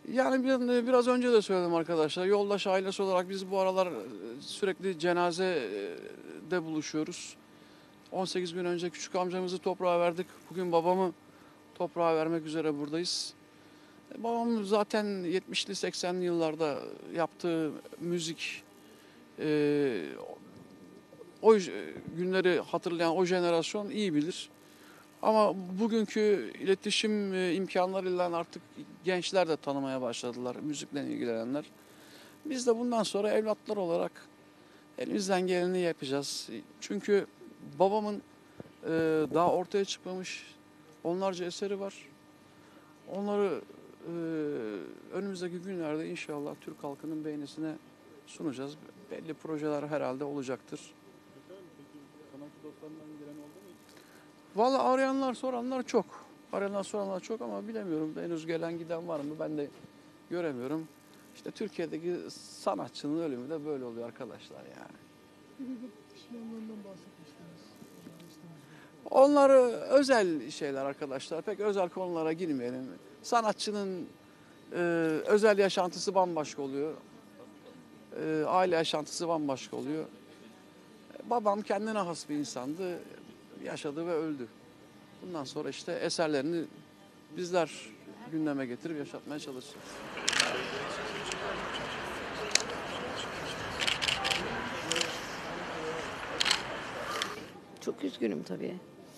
Yani biraz önce de söyledim arkadaşlar. Yoldaş ailesi olarak biz bu aralar sürekli cenazede buluşuyoruz. 18 gün önce küçük amcamızı toprağa verdik. Bugün babamı toprağa vermek üzere buradayız. Babam zaten 70'li 80'li yıllarda yaptığı müzik, e, o günleri hatırlayan o jenerasyon iyi bilir. Ama bugünkü iletişim imkanlarıyla artık gençler de tanımaya başladılar, müzikle ilgilenenler. Biz de bundan sonra evlatlar olarak elimizden geleni yapacağız. Çünkü babamın daha ortaya çıkmamış onlarca eseri var. Onları önümüzdeki günlerde inşallah Türk halkının beğenisine sunacağız. Belli projeler herhalde olacaktır. Vallahi arayanlar soranlar çok. Arayanlar soranlar çok ama bilemiyorum. Henüz gelen giden var mı ben de göremiyorum. İşte Türkiye'deki sanatçının ölümü de böyle oluyor arkadaşlar yani. Pişmanlığından bahsetmiştiniz. Onlar özel şeyler arkadaşlar. Pek özel konulara girmeyelim. Sanatçının özel yaşantısı bambaşka oluyor. Aile yaşantısı bambaşka oluyor. Babam kendine has bir insandı. Yaşadı ve öldü. Bundan sonra işte eserlerini bizler gündeme getirip yaşatmaya çalışacağız. Çok üzgünüm tabii.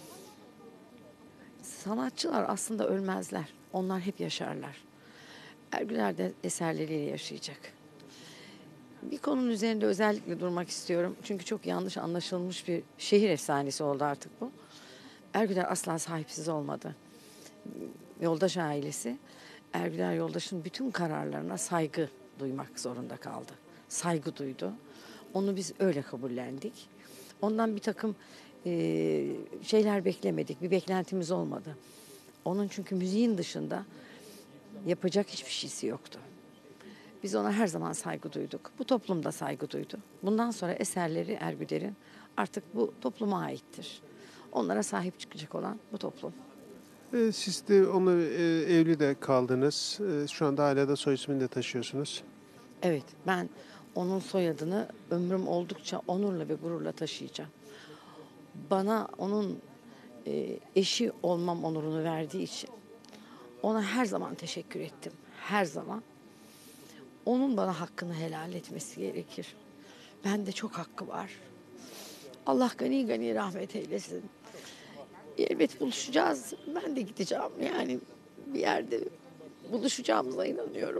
Sanatçılar aslında ölmezler. Onlar hep yaşarlar. Ergüler de eserleriyle yaşayacak. Bir konunun üzerinde özellikle durmak istiyorum. Çünkü çok yanlış anlaşılmış bir şehir efsanesi oldu artık bu. Ergüler asla sahipsiz olmadı. Yoldaş ailesi, Ergüler Yoldaş'ın bütün kararlarına saygı duymak zorunda kaldı. Saygı duydu. Onu biz öyle kabullendik. Ondan bir takım şeyler beklemedik. Bir beklentimiz olmadı. Onun çünkü müziğin dışında yapacak hiçbir şeysi yoktu. Biz ona her zaman saygı duyduk. Bu toplum da saygı duydu. Bundan sonra eserleri Ergüder'in artık bu topluma aittir. Onlara sahip çıkacak olan bu toplum. Siz de onunla evli de kaldınız. Şu anda hala da soy ismini de taşıyorsunuz. Evet, ben onun soyadını ömrüm oldukça onurla ve gururla taşıyacağım. Bana onun eşi olmam onurunu verdiği için ona her zaman teşekkür ettim. Her zaman. Onun bana hakkını helal etmesi gerekir. Bende çok hakkı var. Allah gani gani rahmet eylesin. Elbet buluşacağız. Ben de gideceğim. Yani bir yerde buluşacağımıza inanıyorum.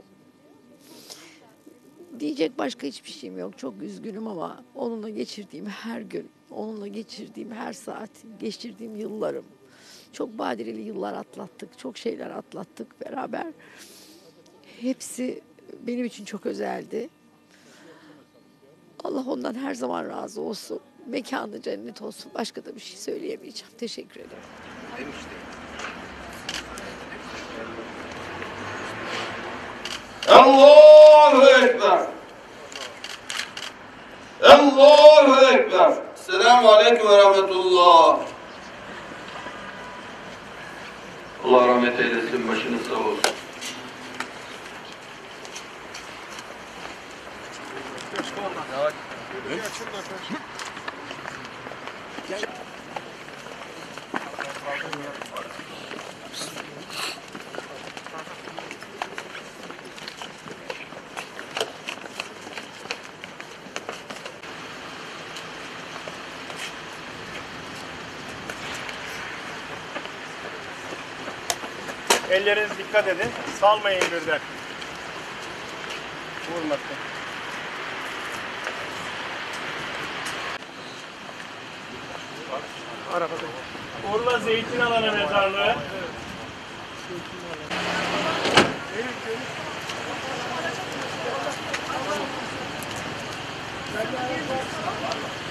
Diyecek başka hiçbir şeyim yok. Çok üzgünüm ama onunla geçirdiğim her gün, onunla geçirdiğim her saat, geçirdiğim yıllarım. Çok badireli yıllar atlattık, çok şeyler atlattık beraber. Hepsi benim için çok özeldi. Allah ondan her zaman razı olsun. Mekanı cennet olsun. Başka da bir şey söyleyemeyeceğim. Teşekkür ederim. Allahu Ekber. Allahu Ekber. Selamun Aleyküm ve Rahmetullah. Allah rahmet eylesin, başınız sağ olsun. Elleriniz dikkat edin. Salmayın birden. Vurmasın. Urla Zeytin Alanı Mezarlığı. Evet.